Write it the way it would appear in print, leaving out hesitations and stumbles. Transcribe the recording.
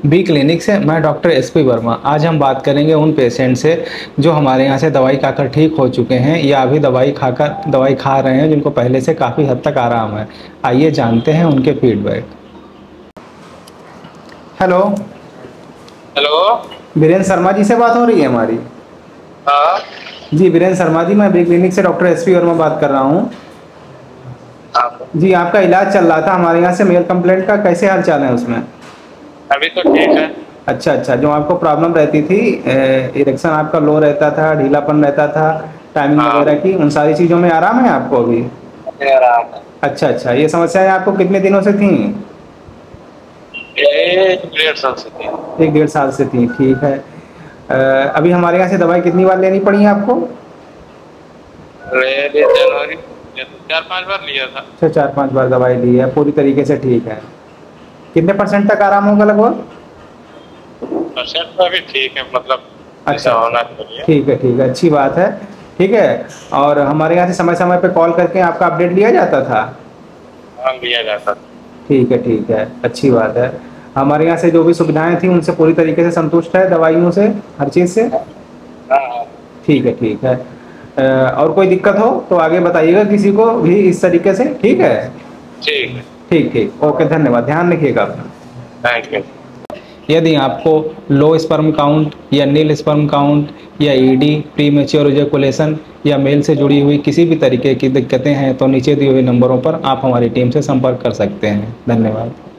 B clinic से मैं doctor SP Verma. आज हम बात करेंगे उन पेशेंट से जो हमारे यहाँ से दवाई खाकर ठीक हो चुके हैं या अभी दवाई खा रहे हैं, जिनको पहले से काफ़ी हद तक आराम है। आइए जानते हैं उनके feedback. Hello. Hello. Birendra Sharma ji से बात हो रही है हमारी? हाँ। जी बीरेंद्र शर्मा जी, मैं बी क्लिनिक से डॉक्टर एसपी वर्मा बात कर रहा हूँ। जी आपका इलाज चल रहा था हमारे यहाँ से मेल कंप्लेंट का, कैसे हाल चाल है उसमें? अभी तो ठीक है। अच्छा अच्छा, जो आपको प्रॉब्लम रहती थी, इरेक्शन आपका लो रहता था, ढीलापन रहता था, टाइमिंग हाँ। वगैरह की, उन सारी चीज़ों में आराम है आपको अभी? अभी आराम है। अच्छा अच्छा, ये समस्याएं आपको कितने दिनों से थी? ये 1.5 साल से थी। 1 डेढ़ साल से थी, ठीक है। अभी हमारे यहाँ से दवाई कितनी बार लेनी पड़ी है आपको? जनवरी 4-5 बार लिया था। अच्छा, 4-5 बार दवाई ली है, पूरी तरीके से ठीक है। कितने % तक आराम होगा लगभग? परसेंट तो अभी ठीक है, मतलब अच्छा, होना चाहिए। ठीक है, अच्छी बात है। ठीक है। और हमारे यहाँ से समय समय पे कॉल करके आपका अपडेट लिया जाता था? हाँ, लिया जाता था। ठीक है, अच्छी बात है। हमारे यहाँ से जो भी सुविधाएं थी उनसे पूरी तरीके से संतुष्ट है, दवाइयों से, हर चीज़ से? हाँ। ठीक है। और कोई दिक्कत हो तो आगे बताइएगा किसी को भी इस तरीके से, ठीक है? ठीक है। ठीक, ओके, धन्यवाद, ध्यान रखिएगा अपना। Thank you. यदि आपको लो स्पर्म काउंट या नील स्पर्म काउंट या ईडी, प्रीमेच्योर इजैकुलेशन या मेल से जुड़ी हुई किसी भी तरीके की दिक्कतें हैं तो नीचे दिए हुए नंबरों पर आप हमारी टीम से संपर्क कर सकते हैं। धन्यवाद।